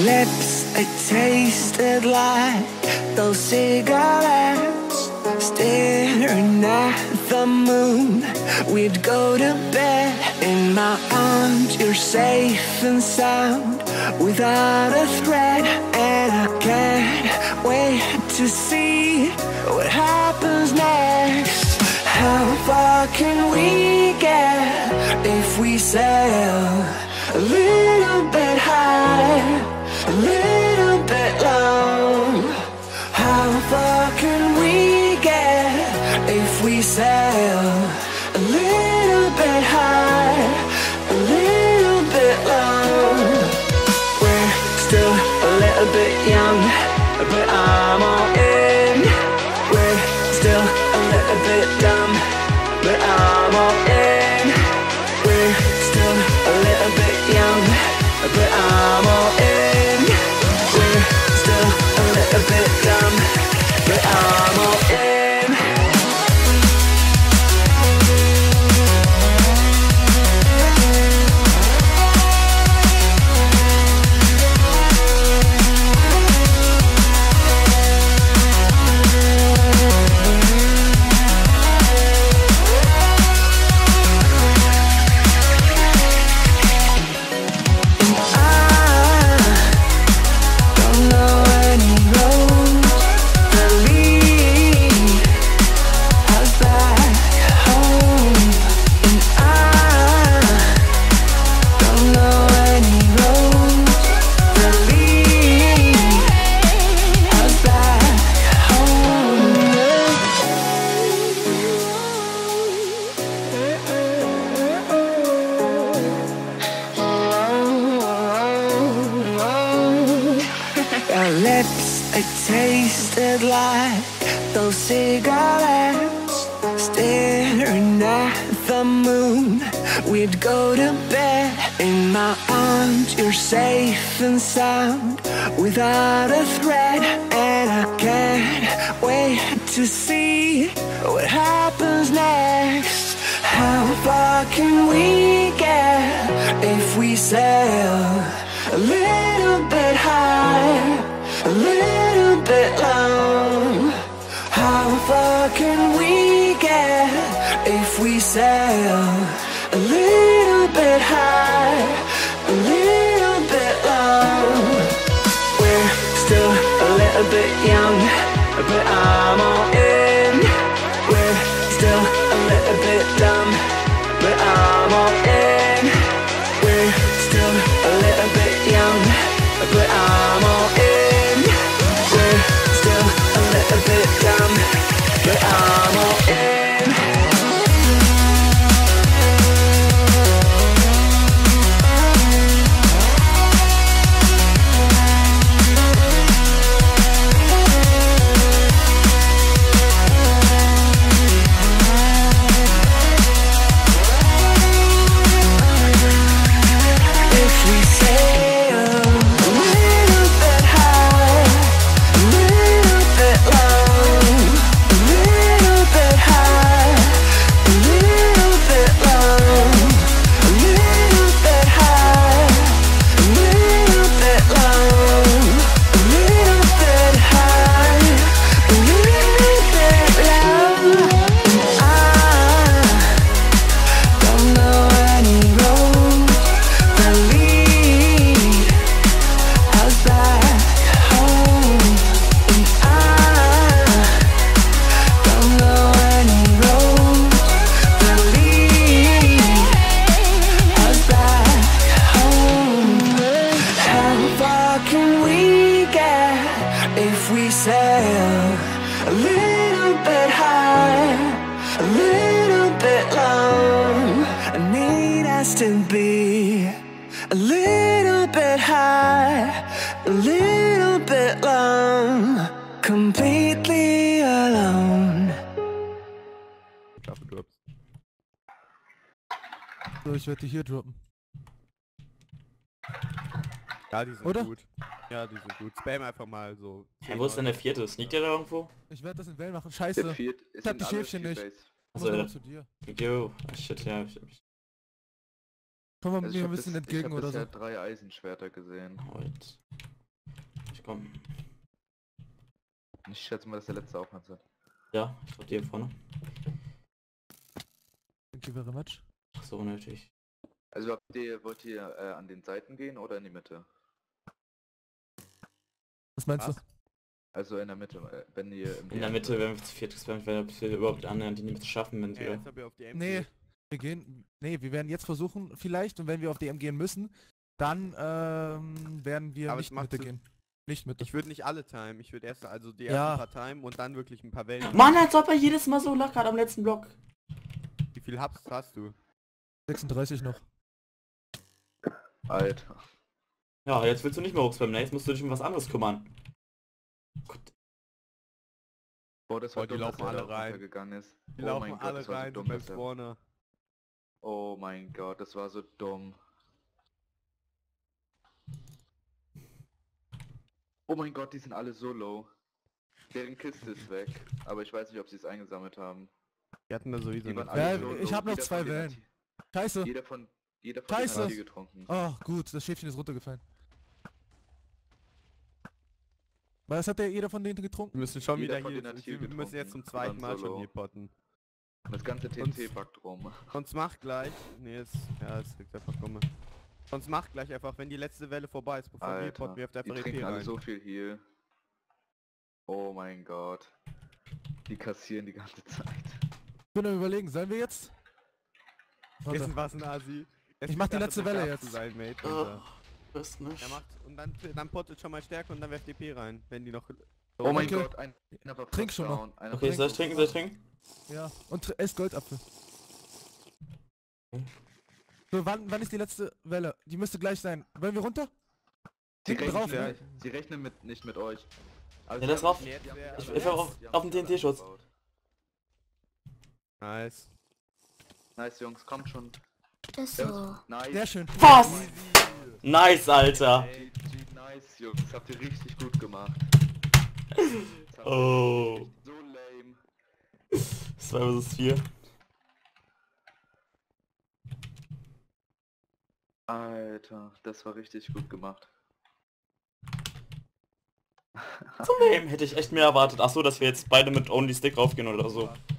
lips, they tasted like those cigarettes. Staring at the moon, we'd go to bed. In my arms, you're safe and sound, without a threat. And I can't wait to see what happens next. How far can we get if we sail a little bit high, a little bit low? How far can we get if we sail a little bit high, a little bit low? We're still a little bit young, but I'm all in. We're still a little bit dumb, but I'm all in. We're still a little bit young, but I'm all in. We're still a little bit dumb, but I'm all in. Our lips, they tasted like those cigarettes. Staring at the moon, we'd go to bed. In my arms, you're safe and sound, without a threat. And I can't wait to see what happens next. How far can we get if we sail a little bit high, a little bit low? How far can we get if we sail a little bit high, a little bit low? We're still a little bit young, but I'm all in. We're still a little bit dumb, but I'm all in. We're still a little bit young, but I'm all in. We're still a little bit dumb, but I'm all in. If we sail a little bit high, a little bit low, I need us to be a little bit high, a little bit low, completely alone. So, ich werde die hier droppen. Ja, die sind Oder? gut. Ja, die sind gut. Spam einfach mal so. Hey, wo ist denn der vierte? Sneakt der da irgendwo? Ich werde das in Wellen machen. Scheiße. Ich hab die Schäfchen nicht. Ich muss noch zu dir. Jo, shit, ja. Komm mal mir ein bisschen entgegen oder so. Ich habe bisher 3 Eisenschwerter gesehen. Heute. komm. Ich schätze mal, dass der letzte Aufwand hat. Ja, ich glaub, die hier vorne. Thank you very much. Ach so, unnötig. Also wollt ihr an den Seiten gehen oder in die Mitte? Was meinst du? Also in der Mitte, wenn ihr In der Mitte, wenn wir zu viert gespammt werden, ob wir überhaupt annähernd die Mitte schaffen, wenn wir... Jetzt hab ich auf die M Nee, wir werden jetzt versuchen vielleicht, und wenn wir auf DM gehen müssen, dann werden wir Aber nicht es macht Mitte Sinn. gehen. Nicht Mitte. Ich würde nicht alle timen, ich würde erst also die Ja. ersten paar timen und dann wirklich ein paar Wellen. Mann, als ob er jedes Mal so lockert am letzten Block. Wie viel Hubs hast du? 36 noch. Alter. Ja, jetzt willst du nicht mehr hochspammen, ne? Jetzt musst du dich um was anderes kümmern. Gott. Boah, das war Boah, die dumm, dass laufen er alle da rein. runtergegangen ist. Die Oh laufen mein Gott, alle das war so rein dumm, beim dass er... Spawner. Oh mein Gott, das war so dumm. Oh mein Gott, die sind alle so low. Deren Kiste ist weg, aber ich weiß nicht, ob sie es eingesammelt haben. Die hatten da sowieso Die waren eine Ja, alle so ich low. hab noch Jeder 2 von denen Wellen. hat- Scheiße. Jeder von Scheiße. denen hat Tee getrunken. Oh, gut, das Schäfchen ist runtergefallen. Was hat jeder von denen getrunken? Wir müssen schon Jeder wieder von hier... denen hat hier Wir müssen jetzt zum getrunken. zweiten Die Mal waren schon solo. hier potten. Und das ganze TNT backt rum. Sonst macht gleich... Nee, es liegt einfach dumme. Sonst macht gleich einfach, wenn die letzte Welle vorbei ist, bevor wir Alter, potten, wirft die einfach EP trinken alle rein. so viel Heal. Oh mein Gott. Die kassieren die ganze Zeit. Ich bin am Überlegen, sollen wir jetzt? Warte. Ist was ein Asi. Ich mach die letzte Welle jetzt. Sein, Mate, Oh, das nicht. er macht und dann pottet schon mal Stärke und dann werft DP rein, wenn die noch... Oh mein okay. Gott, einer war Trink fast schon down. Einer Okay, war soll ich fast trinken, down. soll ich trinken? Ja. Und esst Goldapfel. So, wann ist die letzte Welle? Die müsste gleich sein. Wollen wir runter? Hinten drauf. Sie rechnen nicht mit euch. Also Ja, das sie war... haben- die haben- Ich die war haben- auf die haben den alle TNT-Schutz. abgebaut. Nice. Nice, Jungs, kommt schon. Das so. Nice. Sehr schön. Was? Nice, Alter. GG, nice, Jungs. Das habt ihr richtig gut gemacht. Das habt ihr Oh. so lame. 2 vs 4. Alter, das war richtig gut gemacht. So lame, hätte ich echt mehr erwartet. Ach so, dass wir jetzt beide mit Only Stick raufgehen oder so.